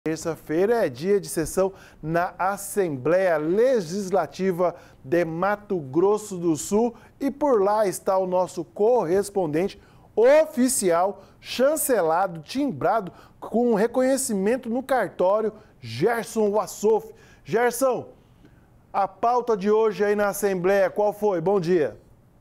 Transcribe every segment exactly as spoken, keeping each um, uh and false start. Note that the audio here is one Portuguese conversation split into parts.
Terça-feira é dia de sessão na Assembleia Legislativa de Mato Grosso do Sul e por lá está o nosso correspondente oficial, chancelado, timbrado, com reconhecimento no cartório, Gerson Wassouf. Gerson, a pauta de hoje aí na Assembleia, qual foi? Bom dia.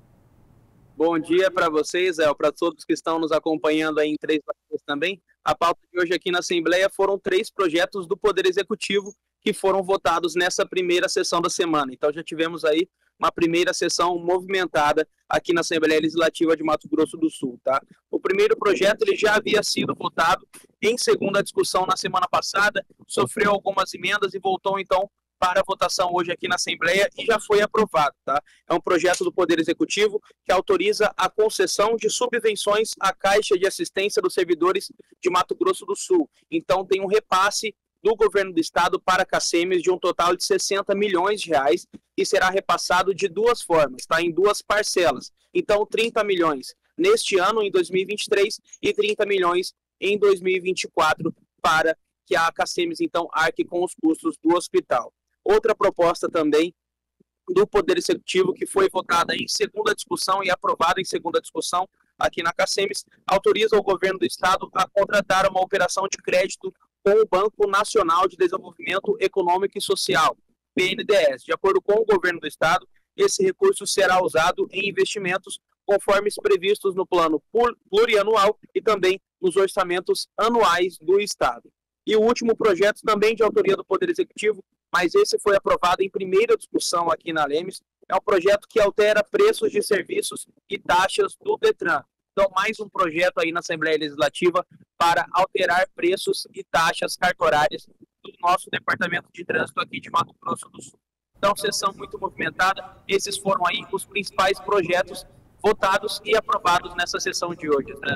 Bom dia para vocês, é, para todos que estão nos acompanhando aí em três países também. A pauta de hoje aqui na Assembleia foram três projetos do Poder Executivo que foram votados nessa primeira sessão da semana. Então já tivemos aí uma primeira sessão movimentada aqui na Assembleia Legislativa de Mato Grosso do Sul, tá? O primeiro projeto ele já havia sido votado em segunda discussão na semana passada, sofreu algumas emendas e voltou então para a votação hoje aqui na Assembleia e já foi aprovado, tá? É um projeto do Poder Executivo que autoriza a concessão de subvenções à Caixa de Assistência dos Servidores de Mato Grosso do Sul. Então tem um repasse do governo do estado para a CACEMES de um total de sessenta milhões de reais e será repassado de duas formas, tá? Em duas parcelas. Então trinta milhões neste ano, em dois mil e vinte e três, e trinta milhões em dois mil e vinte e quatro para que a CACEMES então arque com os custos do hospital. Outra proposta também do Poder Executivo que foi votada em segunda discussão e aprovada em segunda discussão aqui na CACEMES, autoriza o governo do estado a contratar uma operação de crédito com o Banco Nacional de Desenvolvimento Econômico e Social, B N D E S. De acordo com o governo do estado, esse recurso será usado em investimentos conforme previstos no plano plurianual e também nos orçamentos anuais do estado. E o último projeto, também de autoria do Poder Executivo, mas esse foi aprovado em primeira discussão aqui na Lemes, é um projeto que altera preços de serviços e taxas do Detran. Então, mais um projeto aí na Assembleia Legislativa para alterar preços e taxas cartorárias do nosso Departamento de Trânsito aqui de Mato Grosso do Sul. Então, sessão muito movimentada, esses foram aí os principais projetos votados e aprovados nessa sessão de hoje, né?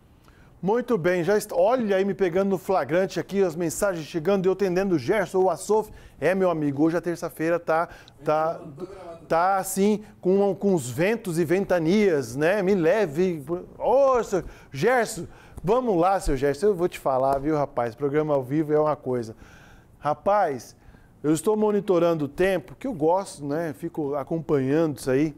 Muito bem, já está, olha aí me pegando no flagrante aqui, as mensagens chegando e eu atendendo o Gerson Wassouf. É, meu amigo, hoje a terça-feira tá, tá, tá assim, com, com os ventos e ventanias, né? Me leve. Ô, oh, seu Gerson, vamos lá, seu Gerson, eu vou te falar, viu, rapaz? Programa ao vivo é uma coisa. Rapaz, eu estou monitorando o tempo, que eu gosto, né? Fico acompanhando isso aí.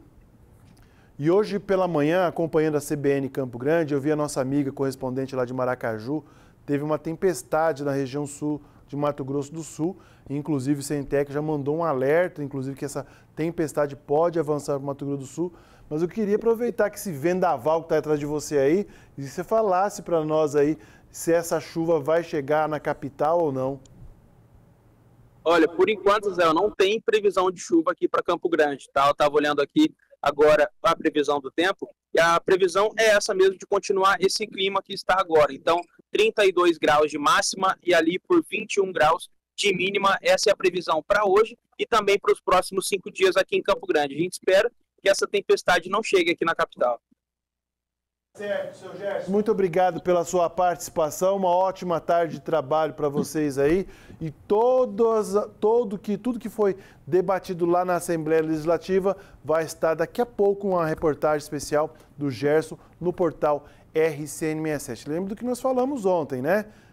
E hoje pela manhã, acompanhando a C B N Campo Grande, eu vi a nossa amiga correspondente lá de Maracaju, teve uma tempestade na região sul de Mato Grosso do Sul, inclusive o Centec já mandou um alerta, inclusive que essa tempestade pode avançar para o Mato Grosso do Sul, mas eu queria aproveitar que esse vendaval que está atrás de você aí, e você falasse para nós aí se essa chuva vai chegar na capital ou não. Olha, por enquanto, Zé, não tem previsão de chuva aqui para Campo Grande, tá? Eu estava olhando aqui agora a previsão do tempo, e a previsão é essa mesmo, de continuar esse clima que está agora. Então, trinta e dois graus de máxima e ali por vinte e um graus de mínima, essa é a previsão para hoje e também para os próximos cinco dias aqui em Campo Grande. A gente espera que essa tempestade não chegue aqui na capital. Certo, seu Gerson. Muito obrigado pela sua participação, uma ótima tarde de trabalho para vocês aí e todas, todo que, tudo que foi debatido lá na Assembleia Legislativa vai estar daqui a pouco uma reportagem especial do Gerson no portal R C N sessenta e sete. Lembra do que nós falamos ontem, né?